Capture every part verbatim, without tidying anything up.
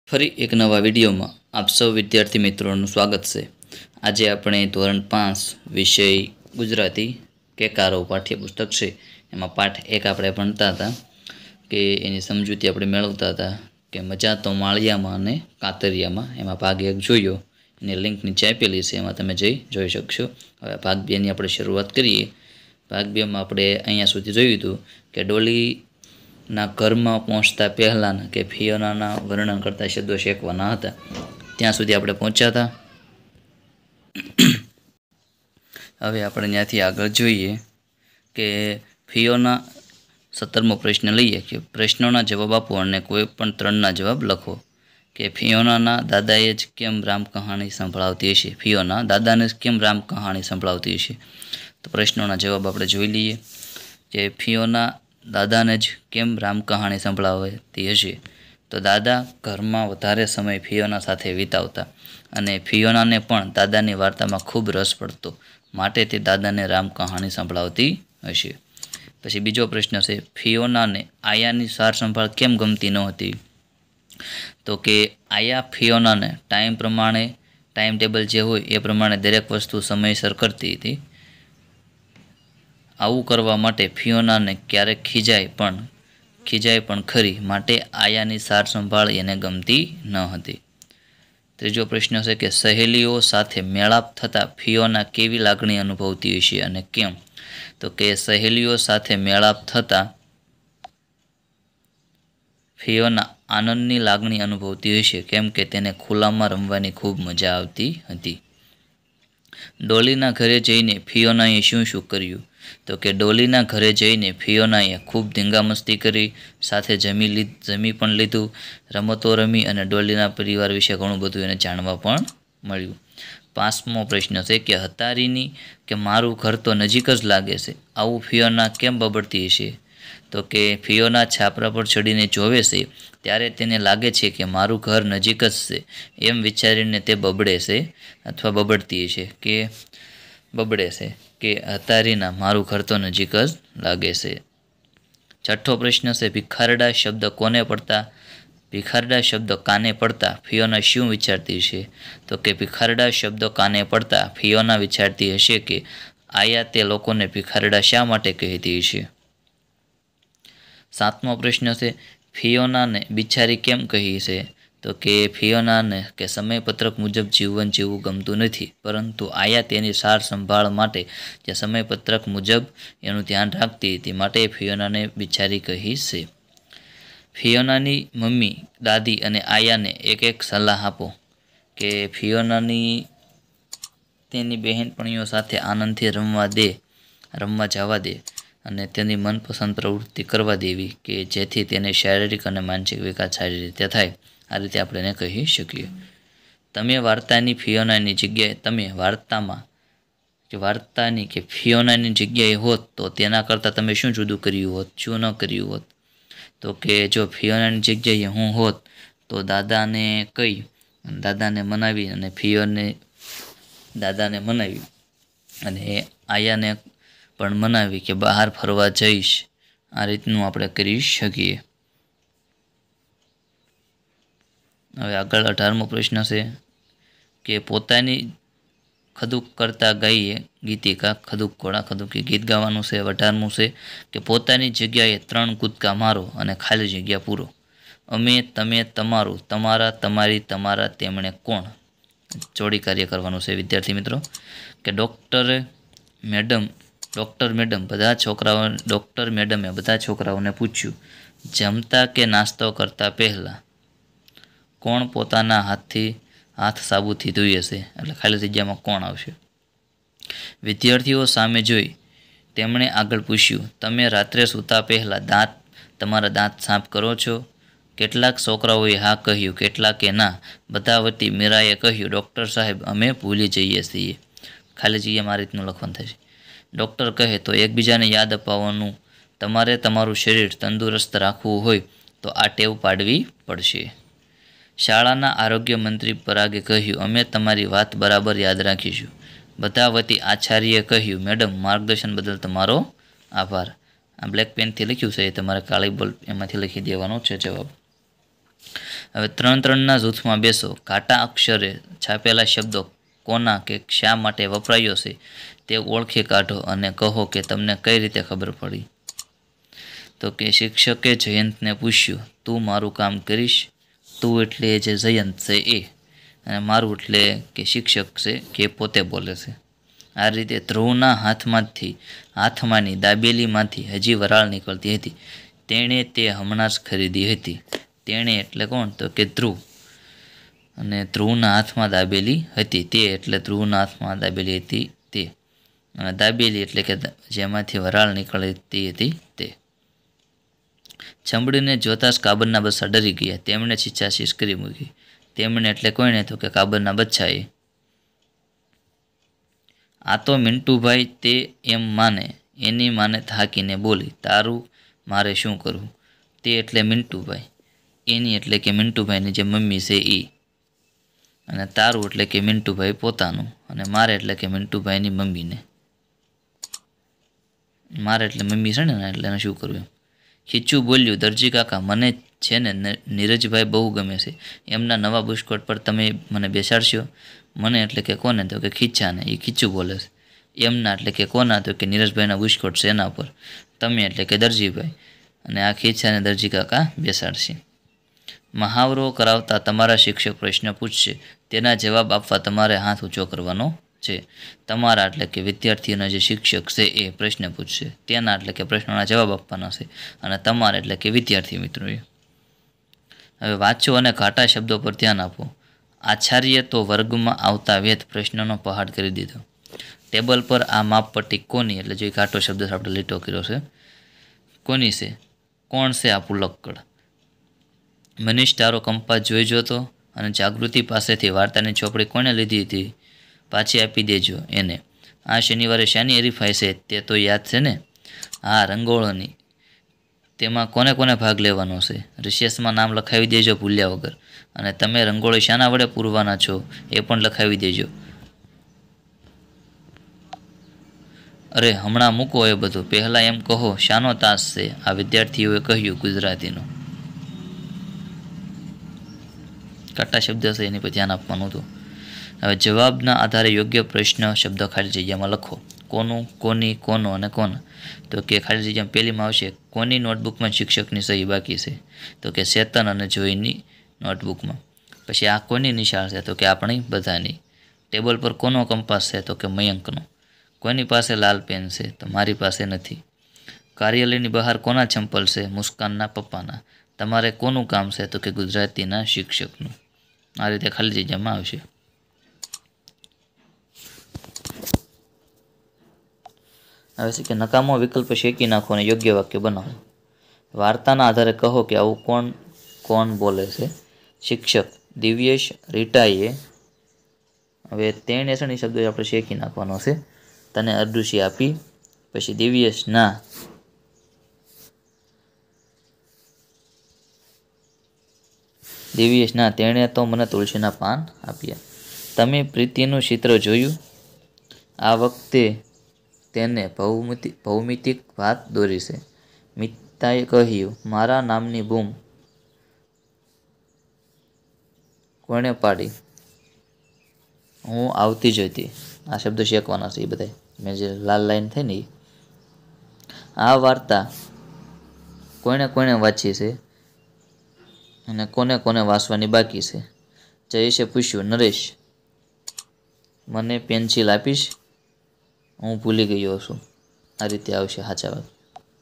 ફરી એક નવા વિડીયોમાં આપ સૌ વિદ્યાર્થી મિત્રોનું સ્વાગત છે। આજે આપણે ધોરણ પાંચ વિષય ગુજરાતી કેકારો પાઠ્યપુસ્તક છે એમાં પાઠ એક આપણે ભણતા હતા કે એની સમજૂતી આપણે મેળવતા હતા કે મજા તો માળિયામાં અને કાતરિયામાં। એમાં ભાગ એક જોયો, એની લિંક નીચે આપેલી છે, એમાં તમે જઈ જોઈ શકશો। હવે ભાગ બેની આપણે શરૂઆત કરીએ। ભાગ બેમાં આપણે અહીંયા સુધી જોયું હતું કે ડોલી ના ઘરમાં પહોંચતા પહેલાંના કે ફિયોનાના વર્ણન કરતા શબ્દો શેકવાના હતા, ત્યાં સુધી આપણે પહોંચ્યા હતા। હવે આપણે ત્યાંથી આગળ જોઈએ કે ફિયોના સત્તરમો પ્રશ્ન લઈએ કે પ્રશ્નોના જવાબ આપો અને કોઈ પણ ત્રણના જવાબ લખો। કે ફિયોનાના દાદાએ જ કેમ રામ કહાણી સંભળાવતી હશે? ફિયોના દાદાને જ કેમ રામ કહાણી સંભળાવતી હશે? તો પ્રશ્નોના જવાબ આપણે જોઈ લઈએ કે ફિયોના દાદાને જ કેમ રામ કહાણી સંભળાવતી હશે? તો દાદા ઘરમાં વધારે સમય ફિયોના સાથે વિતાવતા અને ફિયોનાને પણ દાદાની વાર્તામાં ખૂબ રસ પડતો, માટે તે દાદાને રામ કહાણી સંભળાવતી હશે। પછી બીજો પ્રશ્ન છે, ફિયોનાને આયાની સાર સંભાળ કેમ ગમતી નહોતી? તો કે આયા ફિયોનાને ટાઈમ પ્રમાણે ટાઈમ ટેબલ જે હોય એ પ્રમાણે દરેક વસ્તુ સમયસર કરતી હતી। આવું કરવા માટે ફિયોનાને ક્યારેક ખીજાય પણ ખીજાય પણ ખરી, માટે આયાની સાર સંભાળ એને ગમતી ન હતી। ત્રીજો પ્રશ્ન છે કે સહેલીઓ સાથે મેળાપ થતાં ફિયોના કેવી લાગણી અનુભવતી હશે અને કેમ? તો કે સહેલીઓ સાથે મેળાપ થતાં ફિયોના આનંદની લાગણી અનુભવતી હશે, કેમ કે તેને ખુલ્લામાં રમવાની ખૂબ મજા આવતી હતી। ડોલીના ઘરે જઈને ફિયોનાએ શું શું કર્યું? તો કે ડોલીના ઘરે જઈને ફિયોનાએ ખૂબ ધીંગામસ્તી કરી, સાથે જમી લીધ જમી પણ લીધું, રમતો રમી અને ડોલીના પરિવાર વિશે ઘણું બધું એને જાણવા પણ મળ્યું। પાંચમો પ્રશ્ન છે કે હતારીની કે મારું ઘર તો નજીક જ લાગે છે, આવું ફિયોના કેમ બબડતી હશે? તો કે ફિયોના છાપરા પર ચડીને જોવે છે ત્યારે તેને લાગે છે કે મારું ઘર નજીક જ છે, એમ વિચારીને તે બબડે છે અથવા બબડતી હશે કે બબડે છે કે હતારીના મારું ઘર તો નજીક જ લાગે છે। છઠ્ઠો પ્રશ્ન છે ભિખારડા શબ્દ કોને પડતા? ભિખારડા શબ્દ કાને પડતા ફિયોના શું વિચારતી હશે? તો કે ભિખારડા શબ્દ કાને પડતા ફિયોના વિચારતી હશે કે આયા તે લોકોને ભિખારડા શા માટે કહેતી હશે? સાતમો પ્રશ્ન છે ફિયોનાને બિચારી કેમ કહી છે? તો કે ફિયોનાને કે સમયપત્રક મુજબ જીવન જીવવું ગમતું નથી, પરંતુ આયા તેની સાર સંભાળ માટે જે સમયપત્રક મુજબ એનું ધ્યાન રાખતી હતી, માટે ફિયોનાને બિચારી કહી છે। ફિયોનાની મમ્મી, દાદી અને આયાને એક એક સલાહ આપો। કે ફિયોનાની તેની બહેનપણીઓ સાથે આનંદથી રમવા દે રમવા જવા દે અને તેની મનપસંદ પ્રવૃત્તિ કરવા દેવી કે જેથી તેને શારીરિક અને માનસિક વિકાસ સારી રીતે થાય। આ રીતે આપણે એને કહી શકીએ। તમે વાર્તાની ફિયોનાની જગ્યાએ તમે વાર્તામાં કે વાર્તાની કે ફિયોનાની જગ્યાએ હોત તો તેના કરતાં તમે શું જુદું કર્યું હોત, શું ન કર્યું હોત? તો કે જો ફિયોનાની જગ્યાએ હું હોત તો દાદાને કહી દાદાને મનાવી અને ફિયોને દાદાને મનાવી અને આયાને પણ મનાવી કે બહાર ફરવા જઈશ, આ રીતનું આપણે કરી શકીએ। હવે આગળ અઢારમો પ્રશ્ન છે કે પોતાની ખદુક કરતા ગાઈએ ગીતિકા ખદુક ઘોડા ખદુકી ગીત ગાવાનું છે। અઢારમું છે કે પોતાની જગ્યાએ ત્રણ કૂદકા મારો અને ખાલી જગ્યા પૂરો। અમે, તમે, તમારું, તમારા, તમારી, તમારા, તેમણે, કોણ? જોડી કાર્ય કરવાનું છે વિદ્યાર્થી મિત્રો। કે ડૉક્ટર મેડમ ડૉક્ટર મેડમ બધા છોકરાઓ ડૉક્ટર મેડમે બધા છોકરાઓને પૂછ્યું, જમતા કે નાસ્તો કરતાં પહેલાં કોણ પોતાના હાથથી હાથ સાબુથી ધોઈ હશે? એટલે ખાલી જગ્યામાં કોણ આવશે? વિદ્યાર્થીઓ સામે જોઈ તેમણે આગળ પૂછ્યું, તમે રાત્રે સૂતા પહેલાં દાંત તમારા દાંત સાફ કરો છો? કેટલાક છોકરાઓએ હા કહ્યું, કેટલાકે ના। બધા વતી મીરાએ કહ્યું, ડૉક્ટર સાહેબ અમે ભૂલી જઈએ છીએ। ખાલી જગ્યામાં આ રીતનું લખવાનું થાય છે। ડૉક્ટર કહે તો એકબીજાને યાદ અપાવવાનું, તમારે તમારું શરીર તંદુરસ્ત રાખવું હોય તો આ ટેવ પાડવી પડશે। શાળાના આરોગ્ય મંત્રી પરાગે કહ્યું, અમે તમારી વાત બરાબર યાદ રાખીશું। બધા વતી આચાર્યએ કહ્યું, મેડમ માર્ગદર્શન બદલ તમારો આભાર। આ બ્લેક પેનથી લખ્યું છે, તમારે કાળી બોલ એમાંથી લખી દેવાનો છે જવાબ। હવે ત્રણ ત્રણના જૂથમાં બેસો, ઘાટા અક્ષરે છાપેલા શબ્દો કોના કે શા માટે વપરાયો છે તે ઓળખી કાઢો અને કહો કે તમને કઈ રીતે ખબર પડી. તો કે શિક્ષકે જયંતને પૂછ્યું, તું મારું કામ કરીશ? તું એટલે જે જયંત છે એ, અને મારું એટલે કે શિક્ષક છે કે પોતે બોલે છે. આ રીતે ધ્રુવના હાથમાંથી હાથમાંની દાબેલીમાંથી હજી વરાળ નીકળતી હતી. તેણે તે હમણાં જ ખરીદી હતી. તેણે એટલે કોણ? તો કે ધ્રુવ. અને ધ્રુવના હાથમાં દાબેલી હતી. તે એટલે ધ્રુવના હાથમાં દાબેલી હતી તે. અને દાબેલી એટલે કે જેમાંથી વરાળ નીકળતી હતી તે. ચમડીને જોતા જ કાબરના બચ્ચા ડરી ગયા. તેમણે છીછાશીશ કરી મૂકી. તેમણે એટલે કોઈને? તો કે કાબરના બચ્ચાએ. આ તો મિન્ટુભાઈ તે એમ માને. એની માને થાકીને બોલી, તારું મારે શું કરવું? તે એટલે મિન્ટુભાઈ. એની એટલે કે મિન્ટુભાઈની જે મમ્મી છે એ. અને તારું એટલે કે મિન્ટુભાઈ પોતાનું. અને મારે એટલે કે મિન્ટુભાઈની મમ્મીને. મારે એટલે મમ્મી છે ને, એટલે એને શું કરવું એમ. ખીચું બોલ્યું, દરજી કાકા, મને છે ને નીરજભાઈ બહુ ગમે છે. એમના નવા બુસ્કોટ પર તમે મને બેસાડશો? મને એટલે કે કોને? તો કે ખીચાને. એ ખીચું બોલે છે. એમના એટલે કે કોના? તો કે નીરજભાઈના બુસ્કોટ છે એના પર. તમે એટલે કે દરજીભાઈ. અને આ ખીચાને દરજી કાકા બેસાડશે. મહાવરો કરાવતા તમારા શિક્ષક પ્રશ્ન પૂછશે, તેના જવાબ આપવા તમારે હાથ ઊંચો કરવાનો છે. તમારા એટલે કે વિદ્યાર્થીઓના જે શિક્ષક છે એ પ્રશ્ન પૂછશે. તેના એટલે કે પ્રશ્નોના જવાબ આપવાના છે. અને તમારે એટલે કે વિદ્યાર્થી મિત્રોએ. હવે વાંચો અને ઘાટા શબ્દો પર ધ્યાન આપો. આચાર્ય તો વર્ગમાં આવતા વેત પ્રશ્નનો પહાડ કરી દીધો. ટેબલ પર આ માપપટ્ટી કોની? એટલે જે ઘાટો શબ્દ આપણે લીટો કર્યો છે, કોની છે? કોણ છે આ પુલક્કડ? મનીષ, તારો કંપાસ જોઈ જોતો અને જાગૃતિ પાસેથી વાર્તાની ચોપડી કોણે લીધી હતી? પાછી આપી દેજો એને. આ શનિવારે શાની હરીફાઈ છે તે તો યાદ છે ને? હા, રંગોળોની. તેમાં કોને કોને ભાગ લેવાનો છે? રિસેસમાં નામ લખાવી દેજો ભૂલ્યા વગર. અને તમે રંગોળી શાના વડે પૂરવાના છો એ પણ લખાવી દેજો. અરે હમણાં મૂકો એ બધું. પહેલાં એમ કહો, શાનો તાસ છે? આ વિદ્યાર્થીઓએ કહ્યું, ગુજરાતીનો. કાટા શબ્દ છે એની પર ધ્યાન આપવાનું હતું. હવે જવાબના આધારે યોગ્ય પ્રશ્ન શબ્દ ખાલી જગ્યામાં લખો. કોનું, કોની, કોનો અને કોના. તો કે ખાલી જગ્યામાં પહેલીમાં આવશે, કોની નોટબુકમાં શિક્ષકની સહી બાકી છે? તો કે ચેતન અને જોઈની નોટબુકમાં. પછી આ કોની નિશાળ છે? તો કે આપણી બધાની. ટેબલ પર કોનો કંપાસ છે? તો કે મયંકનો. કોની પાસે લાલ પેન છે? તો મારી પાસે નથી. કાર્યાલયની બહાર કોના ચંપલ છે? મુસ્કાનના પપ્પાના. તમારે કોનું કામ છે? તો કે ગુજરાતીના શિક્ષકનું. આ રીતે ખાલી જગ્યામાં આવશે. હવે છે કે નકામો વિકલ્પ શેકી નાખો અને યોગ્ય વાક્ય બનાવો. વાર્તાના આધારે કહો કે આવું કોણ કોણ બોલે છે? શિક્ષક દિવ્યેશ રીટાએ. હવે તેણે છે ને શબ્દ આપણે શેકી નાખવાનો છે. તને અરદુશી આપી. પછી દિવ્યેશ ના. દિવ્યેશ ના, તેણે તો મને તુલસીના પાન આપ્યા. તમે પ્રીતિનું ચિત્ર જોયું? આ વખતે તેને ભૌમિતિક ભૌમિતિક ભાત દોરી છે. મિતાએ કહ્યું, મારા નામની બૂમ કોણે પાડી? હું આવતી જ હતી. આ શબ્દ શેકવાના છે એ બધા. મેં જે લાલ લાઈન થઈ ને એ. આ વાર્તા કોણે કોણે વાંચી છે અને કોને કોને વાંચવાની બાકી છે? જયેશે પૂછ્યું, નરેશ, મને પેન્સિલ આપીશ? હું ભૂલી ગયો છું. આ રીતે આવશે સાચા વાત.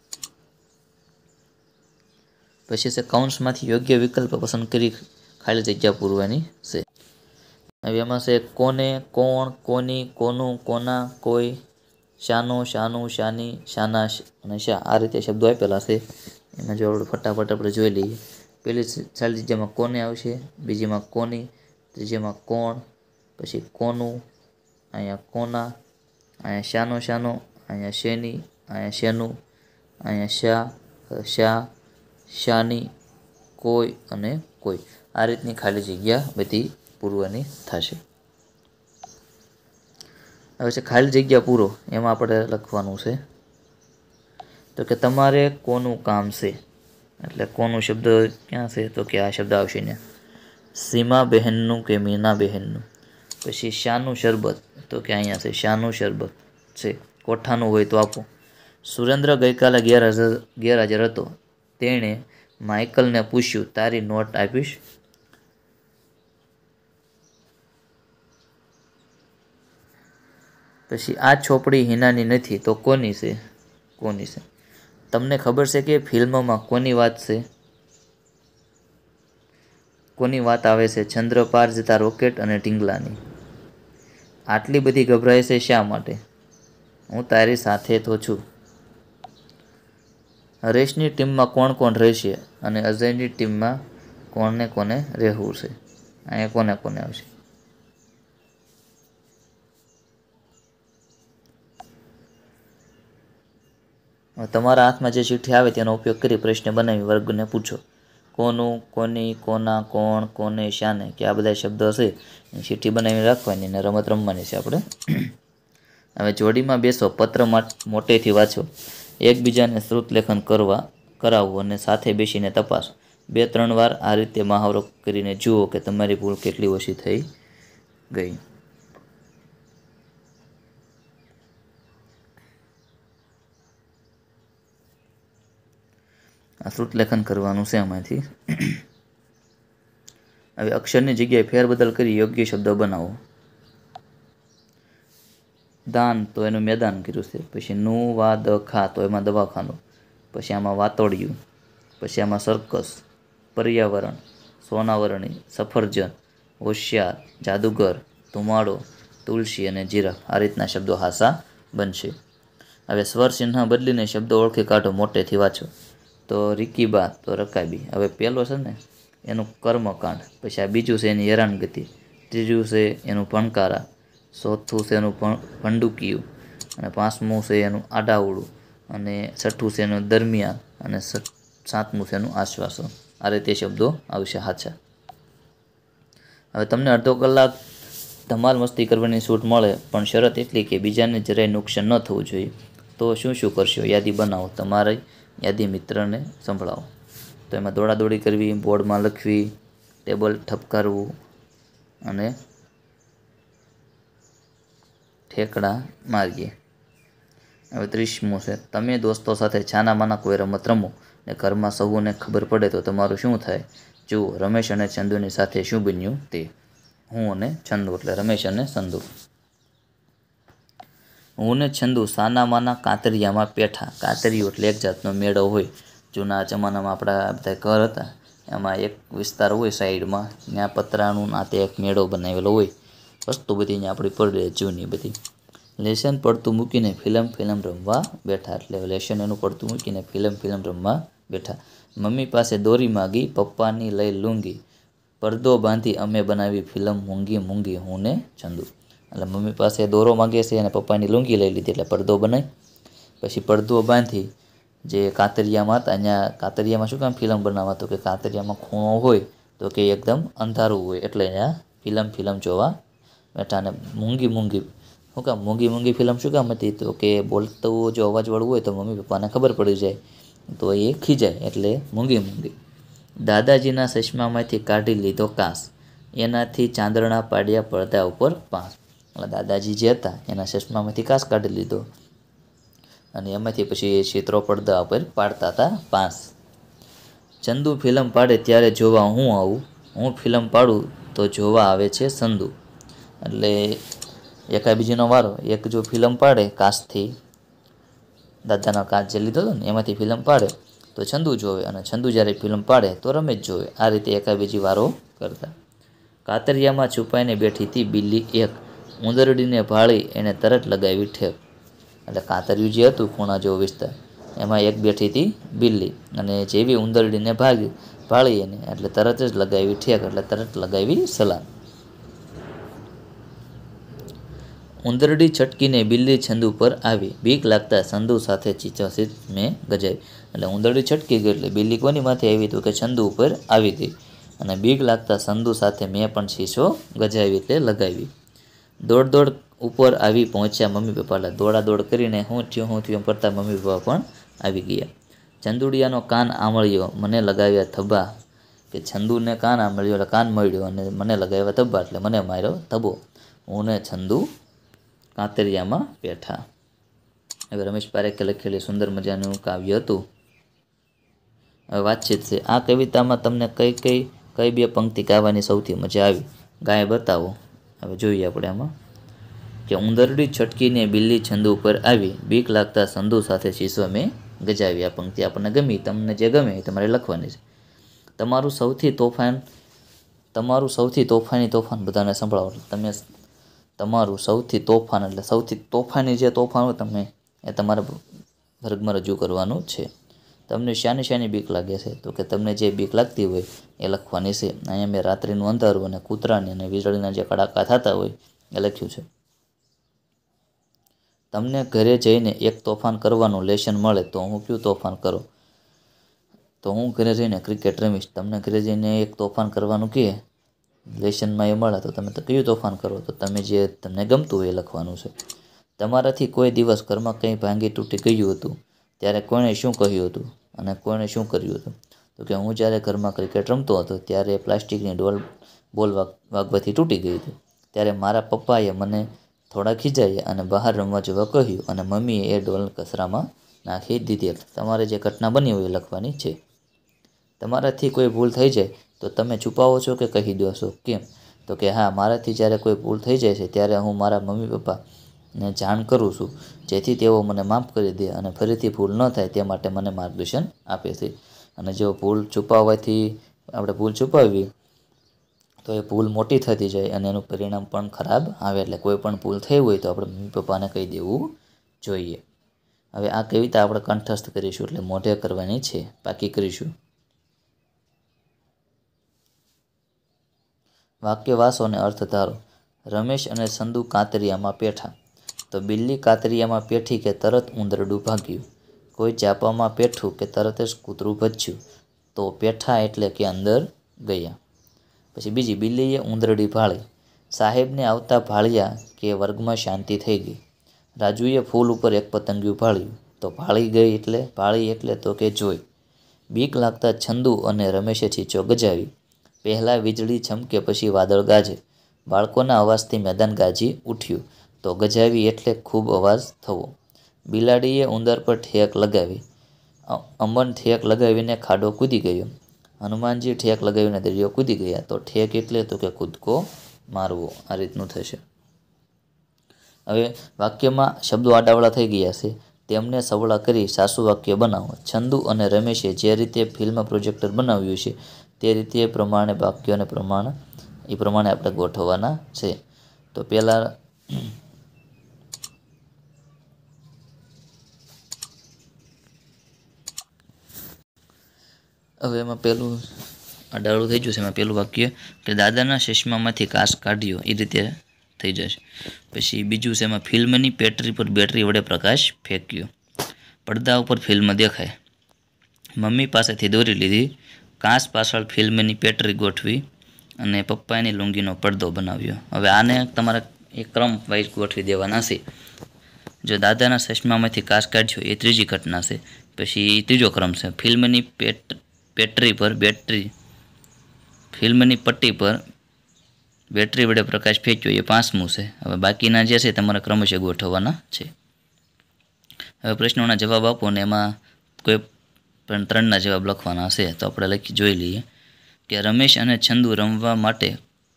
પછી છે કૌંસમાંથી યોગ્ય વિકલ્પ પસંદ કરી ખાલી જગ્યા પૂરવાની છે. હવે એમાં છે કોને, કોણ, કોની, કોનું, કોના, કોઈ, શાનો, શાનું, શાની, શાના અને શા. આ રીતે શબ્દો આપેલા છે. એમાં જો આપણે ફટાફટ આપણે જોઈ લઈએ. પહેલી ખાલી જગ્યામાં કોને આવશે, બીજીમાં કોની, ત્રીજીમાં કોણ, પછી કોનું, અહીંયા કોના, અહીંયા શાનો શાનો, અહીંયા શેની, અહીંયા શેનું, અહીંયા શા, શા, શાની, કોઈ અને કોઈ. આ રીતની ખાલી જગ્યા બધી પૂરવાની થશે. હવે છે ખાલી જગ્યા પૂરો. એમાં આપણે લખવાનું છે તો કે તમારે કોનું કામ છે? એટલે કોનું શબ્દ ક્યાં છે? તો કે આ શબ્દ આવશે ને. સીમા બહેનનું કે મીના બહેનનું? પછી શાનું શરબત? તો કે અહીંયા છે શાનું શરબત છે. કોઠાનું હોય તો આપો. સુરેન્દ્ર ગઈકાલે ગેરહાજર ગેરહાજર હતો. તેણે માઇકલને પૂછ્યું, તારી નોટ આપીશ? પછી આ ચોપડી હિનાની નથી તો કોની છે? કોની છે? તમને ખબર છે કે ફિલ્મમાં કોની વાત છે? કોની વાત આવે છે? ચંદ્ર પાર જતા રોકેટ અને ઢીંગલાની. આટલી બધી ગભરાય છે શા માટે? હું તારી સાથે તો છું. હરેશની ટીમમાં કોણ કોણ રહેશે અને અજયની ટીમમાં કોને કોને રહેવું છે? અહીંયા કોને કોને આવશે? તમારા હાથમાં જે ચિઠ્ઠી આવે તેનો ઉપયોગ કરી પ્રશ્ન બનાવી વર્ગને પૂછો. કોનું, કોની, કોના, કોણ, કોને, શાને કે આ બધા શબ્દો છે એ ચિઠ્ઠી બનાવીને રાખવાની અને રમત રમવાની છે આપણે. હવે જોડીમાં બેસો, પત્ર મોટેથી વાંચો, એકબીજાને શ્રુત લેખન કરવા કરાવવું અને સાથે બેસીને તપાસો. બે ત્રણ વાર આ રીતે મહાવરો કરીને જુઓ કે તમારી ભૂલ કેટલી ઓછી થઈ ગઈ. આ શ્રુત લેખન કરવાનું છે આમાંથી. હવે અક્ષરની જગ્યાએ ફેરબદલ કરી યોગ્ય શબ્દ બનાવો. દાન તો એનું મેદાન કર્યું છે. પછી નું વા દ ખા તો એમાં દવાખાનું. પછી આમાં વાતોડિયું. પછી આમાં સર્કસ, પર્યાવરણ, સોનાવરણી, સફરજન, હોશિયાર, જાદુગર, ધુમાડો, તુલસી અને જીરાફ. આ રીતના શબ્દો હાસા બનશે. હવે સ્વર ચિહ્ન બદલીને શબ્દો ઓળખી કાઢો, મોટેથી વાંચો. તો રીકીબા તો રકાબી. હવે પહેલો છે ને એનું કર્મકાંડ. પછી આ બીજું છે એની હેરાનગતિ. ત્રીજું છે એનું ભણકારા. ચોથું છે એનું ભંડુકિયું. અને પાંચમું છે એનું આડાવડું. અને છઠ્ઠું છે એનું દરમિયાન. અને સાતમું છે એનું આશ્વાસન. આ રીતે શબ્દો આવશે હાચા. હવે તમને અડધો કલાક ધમાલ મસ્તી કરવાની છૂટ મળે, પણ શરત એટલી કે બીજાને જરાય નુકસાન ન થવું જોઈએ. તો શું શું કરશો? યાદી બનાવો. તમારી યાદી મિત્રને સંભળાવો. તો એમાં દોડાદોડી કરવી, બોર્ડમાં લખવી, ટેબલ ઠપકારવું અને ઠેકડા મારીએ. હવે ત્રીસમું છે, તમે દોસ્તો સાથે છાના માના કોઈ રમત રમો ને ઘરમાં સૌને ખબર પડે તો તમારું શું થાય? જુઓ રમેશ અને ચંદુની સાથે શું બન્યું તે. હું અને ચંદુ એટલે રમેશ અને ચંદુ. હું ને ચંદુ સાના માના કાતરિયામાં પેઠા. કાતરિયું એટલે એક જાતનો મેળો હોય. જૂના જમાનામાં આપણા બધા ઘર હતા એમાં એક વિસ્તાર હોય સાઈડમાં, ત્યાં પતરાનું ના તે એક મેળો બનાવેલો હોય. વસ્તુ બધી ત્યાં આપણી પડે જૂની બધી. લેસન પડતું મૂકીને ફિલ્મ ફિલ્મ રમવા બેઠા. એટલે લેસન એનું પડતું મૂકીને ફિલ્મ ફિલ્મ રમવા બેઠા. મમ્મી પાસે દોરી માગી, પપ્પાની લઈ લૂંગી. પડદો બાંધી અમે બનાવી ફિલ્મ મૂંગી મૂંગી હું ને ચંદુ. એટલે મમ્મી પાસે દોરો માગે છે અને પપ્પાની લુંગી લઈ લીધી એટલે પડદો બનાવી. પછી પડદો બાંધી જે કાતરિયામાં હતા, અહીંયા કાતરિયામાં શું કામ ફિલ્મ બનાવવા? તો કે કાતરિયામાં ખૂણો હોય તો કે એકદમ અંધારું હોય એટલે અહીંયા ફિલ્મ ફિલ્મ જોવા બેઠા. અને મૂંગી મૂંગી શું કામ? મૂંગી મૂંગી ફિલ્મ શું કામ હતી? તો કે બોલતું જો અવાજવાળું હોય તો મમ્મી પપ્પાને ખબર પડી જાય તો એ ખીજાય એટલે મૂંગી મૂંગી. દાદાજીના ચશ્મામાંથી કાઢી લીધો કાંસ, એનાથી ચાંદરણા પાડ્યા પડદા ઉપર પાંચ. એટલે દાદાજી જે હતા એના ચશ્મામાંથી કાંસ કાઢી લીધો અને એમાંથી પછી ચિત્રો પડદા ઉપર પાડતા હતા પાંચ. ચંદુ ફિલ્મ પાડે ત્યારે જોવા હું આવું, હું ફિલ્મ પાડું તો જોવા આવે છે ચંદુ. એટલે એકા બીજીનો વારો. એક જો ફિલ્મ પાડે કાચથી, દાદાનો કાચ જે લીધો હતો ને એમાંથી ફિલ્મ પાડે તો ચંદુ જોવે, અને ચંદુ જ્યારે ફિલ્મ પાડે તો રમેશ જોવે. આ રીતે એકા બીજી વારો કરતા. કાતરિયામાં છુપાઈને બેઠી હતી બિલ્લી એક, ઉંદરડીને ભાળી એને તરત લગાવી ઠેક. એટલે કાતરિયું જે હતું ખૂણા જેવો વિસ્તાર એમાં એક બેઠી હતી બિલ્લી, અને જેવી ઉંદરડીને ભાગી ભાળી એને એટલે તરત જ લગાવી ઠેક એટલે તરત લગાવી સલામ. ઉંદરડી છટકીને બિલ્લી ચંદુ પર આવી, બીક લાગતા ચંદુ સાથે ચીચાચીચ મેં ગજાવી. એટલે ઉંદરડી છટકી ગઈ એટલે બિલ્લી કોની માથે આવી તો કે ચંદુ ઉપર આવી ગઈ, અને બીક લાગતા ચંદુ સાથે મેં પણ શીશો ગજાવી એટલે લગાવી. દોડ દોડ ઉપર આવી પહોંચ્યા મમ્મી પપ્પા. એટલે દોડા દોડ કરીને હું થયું હું થયું કરતા મમ્મી પપ્પા પણ આવી ગયા. ચંદુડિયાનો કાન આમળ્યો, મને લગાવ્યા થબા, કે છંદુને કાન આ મળ્યો એટલે કાન મળ્યો અને મને લગાવ્યા ધબ્બા એટલે મને માર્યો ધબ્બો. હું ને છંદુ કાંતરિયામાં બેઠા. હવે રમેશ પારેખે લખેલી સુંદર મજાનું કાવ્ય હતું. હવે વાતચીત છે. આ કવિતામાં તમને કઈ કઈ કઈ બે પંક્તિ ગાવાની સૌથી મજા આવી? ગાય બતાવો. હવે જોઈએ આપણે આમાં કે ઉંદરડી છટકીને બિલ્લી છંદુ ઉપર આવી, બીક લાગતા સંધુ સાથે શીશો મેં ગજાવી. આ પંક્તિ આપણને ગમી. તમને જે ગમે એ તમારે લખવાની છે. તમારું સૌથી તોફાન તમારું સૌથી તોફાની તોફાન બધાને સંભળાવો. તમે તમારું સૌથી તોફાન એટલે સૌથી તોફાની જે તોફાન હોય તમે એ તમારે વર્ગમાં રજૂ કરવાનું છે. તમને શાની શાની બીક લાગે છે? તો કે તમને જે બીક લાગતી હોય એ લખવાની છે. અહીંયા મેં રાત્રિનું અંધારું અને કૂતરાની અને વીજળીના જે કડાકા થતા હોય એ લખ્યું છે. તમને ઘરે જઈને એક તોફાન કરવાનું લેશન મળે તો હું કયું તોફાન કરો? તો હું ઘરે જઈને ક્રિકેટ રમીશ. તમને ઘરે જઈને એક તોફાન કરવાનું કહે લેશનમાં એ મળે તો તમે તો કયું તોફાન કરો? તો તમે જે તમને ગમતું હોય એ લખવાનું છે. તમારાથી કોઈ દિવસ ઘરમાં કંઈ ભાંગી તૂટી ગયું હતું ત્યારે કોણે શું કહ્યું હતું અને કોણે શું કર્યું હતું? તો કે હું જ્યારે ઘરમાં ક્રિકેટ રમતો હતો ત્યારે પ્લાસ્ટિકની ડોલ બોલ વાગવાથી તૂટી ગઈ હતી. ત્યારે મારા પપ્પાએ મને થોડા ખીજાયા અને બહાર રમવા જવા કહ્યું અને મમ્મીએ એ ડોલ કચરામાં નાખી દીધી. તમારે જે ઘટના બની હોય એ લખવાની છે. તમારાથી કોઈ ભૂલ થઈ જાય તો તમે છુપાવો છો કે કહી દો છો? કેમ? તો કે હા, મારાથી જ્યારે કોઈ ભૂલ થઈ જાય છે ત્યારે હું મારા મમ્મી પપ્પાને જાણ કરું છું જેથી તેઓ મને માફ કરી દે અને ફરીથી ભૂલ ન થાય તે માટે મને માર્ગદર્શન આપે છે. અને જો ભૂલ છુપાવવાથી આપણે ભૂલ છુપાવવી તો એ ભૂલ મોટી થતી જાય અને એનું પરિણામ પણ ખરાબ આવે. એટલે કોઈ પણ ભૂલ થઈ હોય તો આપણે મમ્મી પપ્પાને કહી દેવું જોઈએ. હવે આ કવિતા આપણે કંઠસ્થ કરીશું એટલે મોઢે કરવાની છે, પાકી કરીશું. વાક્ય વાસો અને અર્થ ધારો. રમેશ અને સંધુ કાંતરિયામાં પેઠા. તો બિલ્લી કાંતરિયામાં પેઠી કે તરત ઉંદરડું ભાગ્યું. કોઈ ચાપામાં પેઠું કે તરત જ કૂતરું ભજ્યું. તો પેઠા એટલે કે અંદર ગયા. પછી બીજી, બિલ્લીએ ઉંદરડી ભાળી. સાહેબને આવતા ભાળ્યા કે વર્ગમાં શાંતિ થઈ ગઈ. રાજુએ ફૂલ ઉપર એક પતંગિયું ભાળ્યું. તો ભાળી ગઈ એટલે ભાળી એટલે તો કે જોઈ. બીક લાગતા છંદુ અને રમેશે ચીચો ગજાવી. પહેલાં વીજળી છમકે પછી વાદળ ગાજે. બાળકોના અવાજથી મેદાન ગાજી ઉઠ્યું. તો ગજાવી એટલે ખૂબ અવાજ થવો. બિલાડીએ ઉંદર પર ઠેક લગાવી. અમન ઠેક લગાવીને ખાડો કૂદી ગયો. હનુમાનજી ઠેક લગાવીને દરિયો કૂદી ગયા. તો ઠેક એટલે તો કે કૂદકો મારવો. આ રીતનું થશે. હવે વાક્યમાં શબ્દો આડાવડા થઈ ગયા છે તેમને સવળા કરી સાસુ વાક્ય બનાવો. છંદુ અને રમેશે જે રીતે ફિલ્મ પ્રોજેક્ટર બનાવ્યું છે તે રીતે પ્રમાણે વાક્યોને પ્રમાણ એ પ્રમાણે આપણે ગોઠવવાના છે. તો પહેલાં હવે એમાં પહેલું આડાળું થઈ ગયું છે. એમાં પહેલું વાક્ય કે દાદાના ચશ્મામાંથી કાચ કાઢ્યો એ રીતે થઈ જશે. પછી બીજું છે એમાં ફિલ્મની બેટરી પર બેટરી વડે પ્રકાશ ફેંક્યો. પડદા ઉપર ફિલ્મ દેખાય. મમ્મી પાસેથી દોરી લીધી. કાચ પાછળ ફિલ્મની બેટરી ગોઠવી અને પપ્પાની લુંગીનો પડદો બનાવ્યો. હવે આને તમારે એક ક્રમ વાઇઝ ગોઠવી દેવાના છે. જો દાદાના ચશ્મામાંથી કાચ કાઢ્યો એ ત્રીજી ઘટના છે. પછી ત્રીજો ક્રમ છે ફિલ્મની પેટ બેટરી પર બેટરી ફિલ્મની પટ્ટી પર બેટરી વડે પ્રકાશ ફેંક્યો એ પાંચમું છે. હવે બાકીના જે છે તમારે ક્રમશઃ ગોઠવવાના છે. હવે પ્રશ્નોના જવાબ આપો ને એમાં કોઈ પણ ત્રણના જવાબ લખવાના છે. તો આપણે લખી જોઈ લઈએ કે રમેશ અને છંદુ રમવા માટે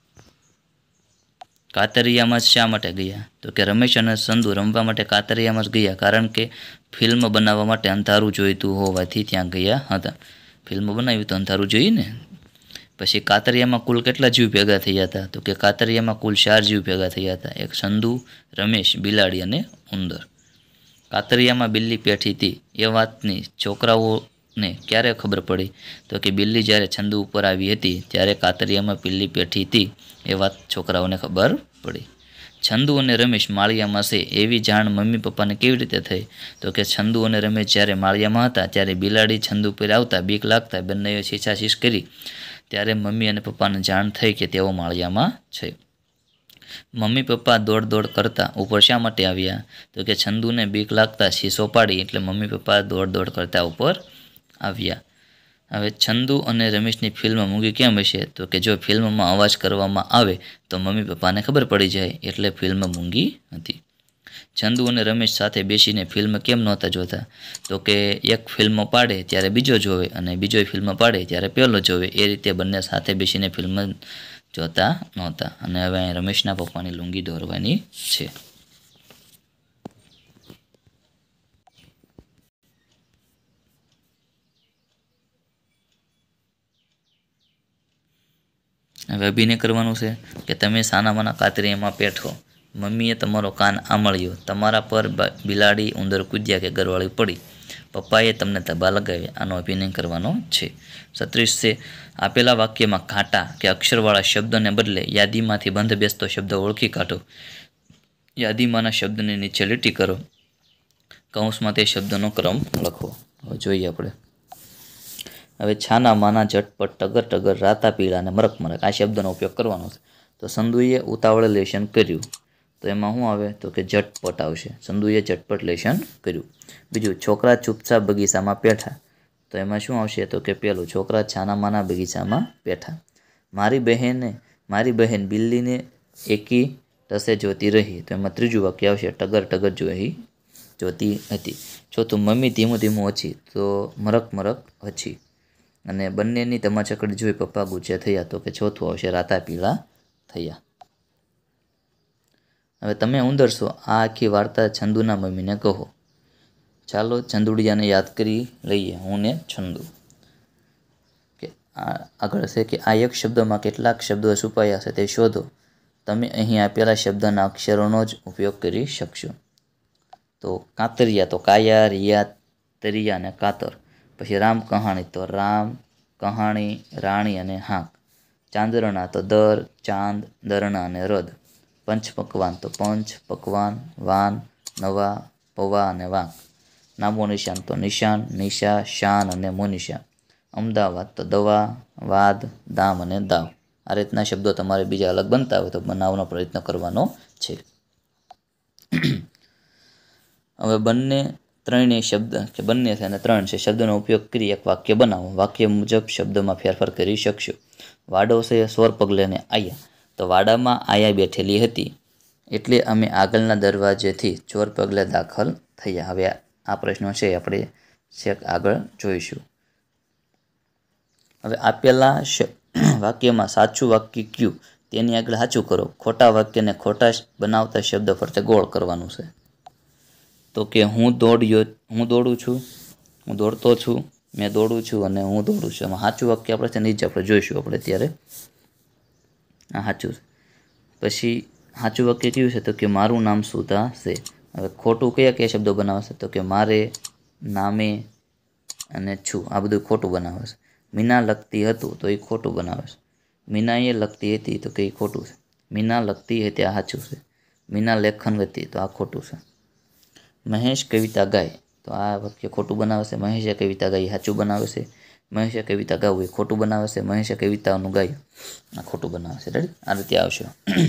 કાતરિયામાં શા માટે ગયા? તો કે રમેશ અને સંધુ રમવા માટે કાતરિયામાં જ ગયા કારણ કે ફિલ્મ બનાવવા માટે અંધારું જોઈતું હોવાથી ત્યાં ગયા હતા. ફિલ્મ બનાવી તો અંધારું જોઈએ ને. પછી કાતરિયામાં કુલ કેટલા જીવ ભેગા થયા હતા? તો કે કાતરિયામાં કુલ ચાર જીવ ભેગા થયા હતા. એક સંધુ, રમેશ, બિલાડી અને ઉંદર. કાતરિયામાં બિલ્લી પેઠી હતી એ વાતની છોકરાઓને ક્યારે ખબર પડી? તો કે બિલ્લી જ્યારે છંદુ ઉપર આવી હતી ત્યારે કાતરિયામાં બિલ્લી પેઠી હતી એ વાત છોકરાઓને ખબર પડી. છંદુ અને રમેશ માળિયામાં છે એવી જાણ મમ્મી પપ્પાને કેવી રીતે થઈ? તો કે છંદુ અને રમેશ જ્યારે માળિયામાં હતા ત્યારે બિલાડી છંદુ પર આવતા બીક લાગતા બંનેએ છીછાછીશ કરી ત્યારે મમ્મી અને પપ્પાને જાણ થઈ કે તેઓ માળિયામાં છે. મમ્મી પપ્પા દોડ દોડ કરતા ઉપર શા માટે આવ્યા? તો કે છંદુને બીક લાગતા શીશો પાડી એટલે મમ્મી પપ્પા દોડ દોડ કરતા ઉપર આવ્યા. હવે છંદુ અને રમેશની ફિલ્મ મૂંગી કેમ હશે? તો કે જો ફિલ્મમાં અવાજ કરવામાં આવે તો મમ્મી પપ્પાને ખબર પડી જાય, એટલે ફિલ્મ મૂંગી હતી. છંદુ અને રમેશ સાથે બેસીને ફિલ્મ કેમ નહોતા જોતા? તો કે એક ફિલ્મ પાડે ત્યારે બીજો જોવે અને બીજો ફિલ્મ પાડે ત્યારે પહેલો જોવે, એ રીતે બંને સાથે બેસીને ફિલ્મ જોતા નહોતા. અને હવે અહીં રમેશના પપ્પાની લુંગી દોરવાની છે. હવે અભિનય કરવાનું છે કે તમે સાનામાના કાતરી એમાં પેઠો, મમ્મીએ તમારો કાન આમળ્યો, તમારા પર બિલાડી ઉંદર કૂદ્યા કે ઘરવાળી પડી, પપ્પાએ તમને ધબ્બા લગાવ્યા. આનો અભિનય કરવાનો છે. સત્રીસ છે, આપેલા વાક્યમાં ઘાટા કે અક્ષરવાળા શબ્દને બદલે યાદીમાંથી બંધ બેસતો શબ્દ ઓળખી કાઢો. યાદીમાંના શબ્દને નીચે લીટી કરો, કૌંસમાં તે શબ્દનો ક્રમ લખો. હવે જોઈએ આપણે. હવે છાના માના, ઝટપટ, ટગર ટગર, રાતા પીળા અને મરક મરક આ શબ્દનો ઉપયોગ કરવાનો છે. તો સંધુએ ઉતાવળે લેશન કર્યું, તો એમાં શું આવે? તો કે ઝટપટ આવશે. સંધુએ ઝટપટ લેશન કર્યું. બીજું, છોકરા ચૂપચાપ બગીચામાં બેઠા, તો એમાં શું આવશે? તો કે પેલું, છોકરા છાના માના બગીચામાં બેઠા. મારી બહેને મારી બહેન બિલ્લીને એકી ટસે જોતી રહી, તો એમાં ત્રીજું વાક્ય આવશે, ટગર ટગર જોઈ જોતી હતી. ચોથું, મમ્મી ધીમું ધીમું હચી, તો મરક મરક હચી. અને બંનેની ધમાચકડી જોઈ પપ્પા ગુસ્સે થયા, તો કે ચોથું આવશે, રાતા પીળા થયા. હવે તમે ઉંદરશો આ આખી વાર્તા છંદુના મમ્મીને કહો. ચાલો ચંદુડિયાને યાદ કરી લઈએ, હું ને છંદુ. કે આ આગળ છે કે આ એક શબ્દમાં કેટલાક શબ્દો છુપાયા છે તે શોધો. તમે અહીં આપેલા શબ્દના અક્ષરોનો જ ઉપયોગ કરી શકશો. તો કાતરિયા, તો કાયા, રિયા, તરિયા અને કાતર. પછી રામ કહાણી, તો રામ, કહાણી, રાણી અને હાંક. ચાંદરણા, તો દર, ચાંદ, દરણા અને રદ. પંચ પકવાન, તો પંચ, પકવાન, વાન, નવા, પવા અને વાંક. નામો નિશાન, તો નિશાન, નિશા, શાન અને મોનિશા. અમદાવાદ, તો દવા, વાદ, દામ અને દાવ. આ રીતના શબ્દો તમારે બીજા અલગ બનતા હોય તો બનાવવાનો પ્રયત્ન કરવાનો છે. હવે બંને ત્રણેય શબ્દ કે બંને છે અને ત્રણ છે શબ્દનો ઉપયોગ કરી એક વાક્ય બનાવો. વાક્ય મુજબ શબ્દમાં ફેરફાર કરી શકશો. વાડો છે સોર પગલેને આયા, તો વાડામાં આયા બેઠેલી હતી એટલે અમે આગળના દરવાજેથી ચોર પગલે દાખલ થયા. હવે આ પ્રશ્નો છે આપણે છેક આગળ જોઈશું. હવે આપેલા વાક્યમાં સાચું વાક્ય કયું તેની આગળ સાચું કરો. ખોટા વાક્યને ખોટા બનાવતા શબ્દ ફરતે ગોળ કરવાનું છે. તો કે હું દોડ્યો હું દોડું છું, હું દોડતો છું, મેં દોડું છું અને હું દોડું છું. એમાં સાચું વાક્ય આપણે છે નીચે આપણે જોઈશું આપણે ત્યારે. આ સાચું છે. પછી સાચું વાક્ય કયું છે? તો કે મારું નામ સુધા છે. હવે ખોટું કયા કયા શબ્દો બનાવે છે? તો કે મારે, નામે અને છું. આ બધું ખોટું બનાવે છે. મીના લખતી હતું, તો એ ખોટું બનાવે છે. મીનાએ લખતી હતી, તો કે એ ખોટું છે. મીના લખતી હતી, આ સાચું છે. મીના લેખન હતી, તો આ ખોટું છે. મહેશ કવિતા ગાય, તો આ વાક્ય ખોટું બનાવે છે. મહેશે કવિતા ગાઈ સાચું બનાવે છે. મહેશે કવિતા ગાવું એ ખોટું બનાવે છે. મહેશે કવિતાનું ગાયું આ ખોટું બનાવે છે. રેડી? આ રીતે આવશે.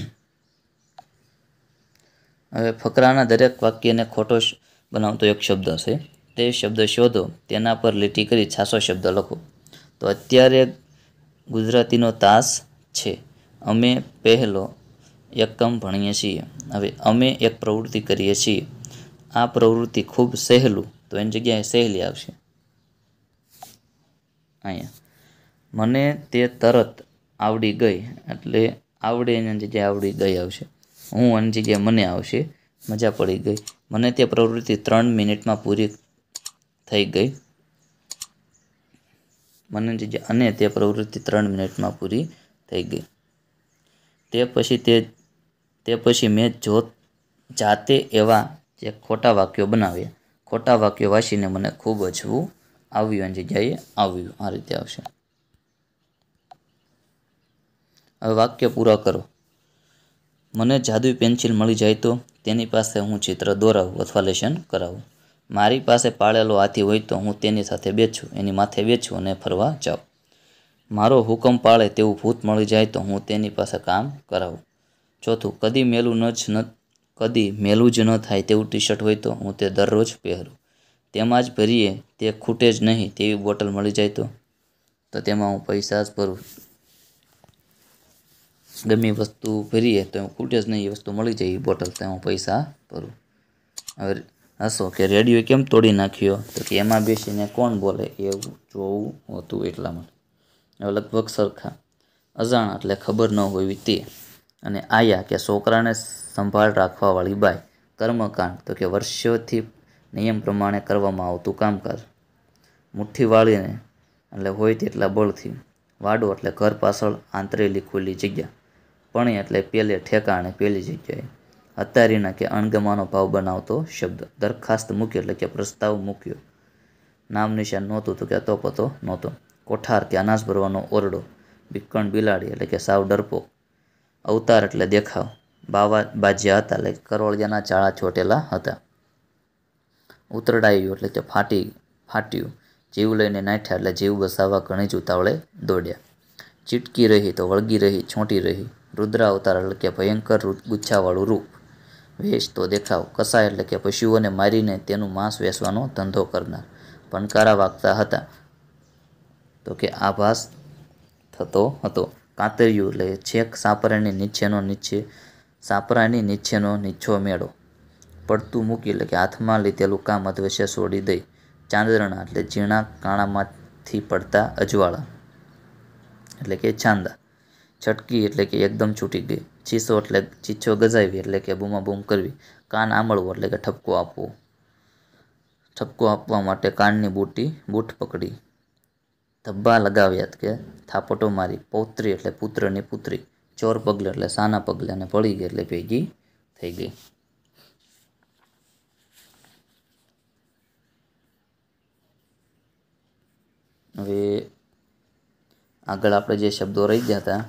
હવે ફકરાના દરેક વાક્યને ખોટો બનાવતો એક શબ્દ છે. તે શબ્દ શોધો, તેના પર લીટી કરી છાસો શબ્દ લખો. તો અત્યારે ગુજરાતીનો તાસ છે. અમે પહેલો એકમ ભણીએ છીએ. હવે અમે એક પ્રવૃત્તિ કરીએ છીએ. આ પ્રવૃત્તિ ખૂબ સહેલું, તો એની જગ્યાએ સહેલી આવશે. અહીંયા મને તે તરત આવડી ગઈ, એટલે આવડે એની જગ્યાએ આવડી ગઈ આવશે. હું એની જગ્યાએ મને આવશે. મજા પડી ગઈ. મને તે પ્રવૃત્તિ ત્રણ મિનિટમાં પૂરી થઈ ગઈ. મને જગ્યાએ અને તે પ્રવૃત્તિ ત્રણ મિનિટમાં પૂરી થઈ ગઈ. તે પછી તે તે પછી મેં જો જાતે એવા જે ખોટા વાક્યો બનાવ્યા. ખોટા વાક્યો વાંચીને મને ખૂબ હસવું આવ્યું, એની જગ્યાએ આવ્યું. આ રીતે આવશે. હવે વાક્ય પૂરા કરો. મને જાદુઈ પેન્સિલ મળી જાય તો તેની પાસે હું ચિત્ર દોરાવું અથવા લેશન કરાવું. મારી પાસે પાળેલો હાથી હોય તો હું તેની સાથે બેસું, એની માથે બેસું અને ફરવા જાઉં. મારો હુકમ પાળે તેવું ભૂત મળી જાય તો હું તેની પાસે કામ કરાવું. ચોથું, કદી મેલું ન જ ન કદી મેલું જ ન થાય તેવું ટી શર્ટ હોય તો હું તે દરરોજ પહેરું. તેમાં જ ભરીએ તે ખૂટે જ નહીં તેવી બોટલ મળી જાય તો. તો તેમાં હું પૈસા જ ભરું. ગમે વસ્તુ ભરીએ તો એમાં ખૂટે જ નહીં, એ વસ્તુ મળી જાય એ બોટલ, તો હું પૈસા ભરું. હવે હસો કે રેડિયો કેમ તોડી નાખ્યો, તો કે એમાં બેસીને કોણ બોલે એવું જોવું હતું એટલા માટે. હવે લગભગ સરખા. અજાણા એટલે ખબર ન હોવી તે, અને આયા કે છોકરાને સંભાળ રાખવાવાળી બાઈ. કર્મકાંડ તો કે વર્ષોથી નિયમ પ્રમાણે કરવામાં આવતું કામકાજ. મુઠ્ઠી વાળીને એટલે હોય તેટલા બળથી. વાડો એટલે ઘર પાછળ આંતરેલી ખુલ્લી જગ્યા. પણી એટલે પેલે ઠેકાણે પેલી જગ્યાએ. હતારીના કે અણગમાનો ભાવ બનાવતો શબ્દ. દરખાસ્ત મૂકી એટલે કે પ્રસ્તાવ મૂક્યો. નામ નિશાન નહોતું તો કે અતો પતો નહોતો. કોઠાર કે અનાજ ભરવાનો ઓરડો. બીકણ બિલાડી એટલે કે સાવ ડરપોક. અવતાર એટલે દેખાવ. બાવા બાજ્યા હતા એટલે કરોળિયાના ચાળા ચોટેલા હતા. ઉતરડાયું એટલે કે ફાટી ફાટ્યું. જીવ લઈને નાઠ્યા એટલે જીવ બસાવવા ઘણી જ ઉતાવળે દોડ્યા. ચીટકી રહી તો વળગી રહી, છોંટી રહી. રુદ્રાવતાર એટલે કે ભયંકર ગુચ્છાવાળું રૂપ. વેશ તો દેખાવ. કસાય એટલે કે પશુઓને મારીને તેનું માંસ વેચવાનો ધંધો કરનાર. પણકારા વાગતા હતા તો કે આભાસ થતો હતો. કાતરિયું એટલે છેક સાપરાની નીચેનો નીચે સાપરાની નીચેનો નીચો મેળો. પડતું મૂકી એટલે કે હાથમાં લીધેલું કામ અધવશ્ય છોડી દઈ. ચાંદરણા એટલે ઝીણા કાણામાંથી પડતા અજવાળા એટલે કે ચાંદા. છટકી એટલે કે એકદમ છૂટી ગઈ. ચીસો એટલે ચીછો ગજાવી એટલે કે બૂમાબૂમ કરવી. કાન આમળવો એટલે કે ઠપકો આપવો. ઠપકો આપવા માટે કાનની બૂટી બૂટ પકડી. ધબ્બા લગાવ્યા કે થાપટો મારી. પૌત્રી એટલે પુત્રની પુત્રી. ચોર પગલે એટલે સાના પગલે, અને પડી ગઈ એટલે ભેગી થઈ ગઈ. હવે આગળ આપણે જે શબ્દો રહી ગયા હતા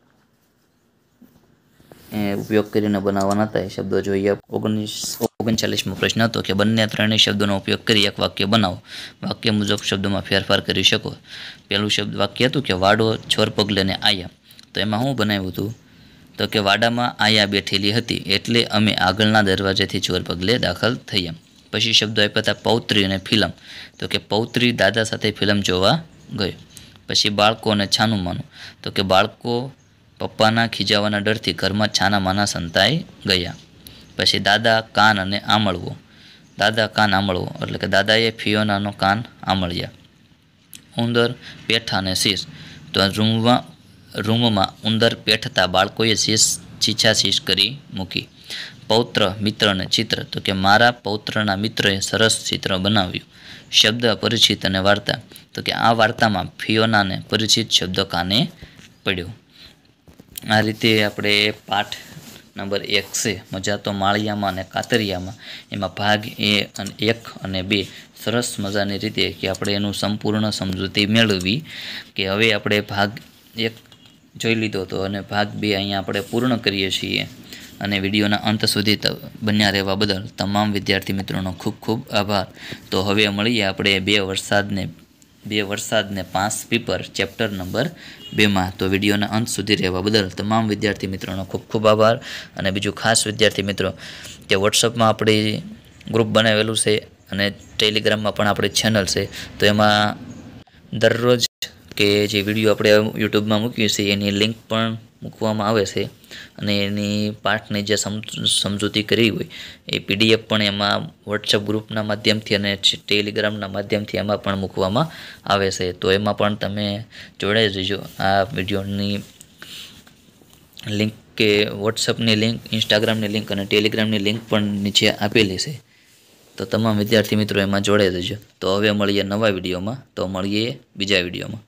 એ ઉપયોગ કરીને બનાવવાના હતા એ શબ્દો જોઈએ. ઓગણીસ ઓગણચાલીસમો પ્રશ્ન હતો કે બંને ત્રણેય શબ્દોનો ઉપયોગ કરી એક વાક્ય બનાવો. વાક્ય મુજબ શબ્દોમાં ફેરફાર કરી શકો. પહેલું શબ્દ વાક્ય હતું કે વાડો ચોર પગલે ને આયા. તો એમાં શું બનાવ્યું હતું, તો કે વાડામાં આયા બેઠેલી હતી એટલે અમે આગળના દરવાજેથી ચોર પગલે દાખલ થયા. પછી શબ્દો આપ્યા હતા પૌત્રી અને ફિલ્મ. તો કે પૌત્રી દાદા સાથે ફિલ્મ જોવા ગયો. પછી બાળકો અને છાનું માનું. તો કે બાળકો પપ્પાના ખીજાવાના ડરથી ઘરમાં છાના માના સંતાઈ ગયા. પછી દાદા કાન અને આમળવો. દાદા કાન આમળવો એટલે કે દાદાએ ફિયોનાનો કાન આમળ્યા. ઉંદર પેઠા અને શીશ. તો રૂમમાં રૂમમાં ઉંદર પેઠતા બાળકોએ શીશ છીછા શીશ કરી મૂકી. પૌત્ર મિત્ર અને ચિત્ર. તો કે મારા પૌત્રના મિત્રએ સરસ ચિત્ર બનાવ્યું. શબ્દ પરિચિત અને વાર્તા. તો કે આ વાર્તામાં ફિયોનાને પરિચિત શબ્દ કાને પડ્યો. આ રીતે આપણે પાઠ નંબર એક છે મજા તો માળિયામાં અને કાતરિયામાં, એમાં ભાગ એ અને એક અને બે સરસ મજાની રીતે કે આપણે એનું સંપૂર્ણ સમજૂતી મેળવી. કે હવે આપણે ભાગ એક જોઈ લીધો હતો અને ભાગ બે અહીંયા આપણે પૂર્ણ કરીએ છીએ. અને વિડીયોના અંત સુધી બન્યા રહેવા બદલ તમામ વિદ્યાર્થી મિત્રોનો ખૂબ ખૂબ આભાર. તો હવે મળીએ આપણે બે વરસાદને બે વરસાદને પાંચ પીપર ચેપ્ટર નંબર બેમાં. તો વિડીયોના અંત સુધી રહેવા બદલ તમામ વિદ્યાર્થી મિત્રોનો ખૂબ ખૂબ આભાર. અને બીજું ખાસ વિદ્યાર્થી મિત્રો કે વોટ્સઅપમાં આપણી ગ્રુપ બનાવેલું છે અને ટેલિગ્રામમાં પણ આપણી ચેનલ છે. તો એમાં દરરોજ કે જે વિડીયો આપણે યુટ્યુબમાં મૂકીએ છીએ એની લિંક પણ મૂકવામાં આવે છે. અને એની પાઠની જે સમજૂતી કરી હોય એ પીડીએફ પણ એમાં વોટ્સઅપ ગ્રુપના માધ્યમથી અને ટેલિગ્રામના માધ્યમથી એમાં પણ મૂકવામાં આવે છે. તો એમાં પણ તમે જોડાઈ જજો. આ વિડીયોની લિંક કે વોટ્સઅપની લિંક, ઇન્સ્ટાગ્રામની લિંક અને ટેલિગ્રામની લિંક પણ નીચે આપેલી છે. તો તમામ વિદ્યાર્થી મિત્રો એમાં જોડાઈ જજો. તો હવે મળીએ નવા વિડીયોમાં. તો મળીએ બીજા વિડીયોમાં.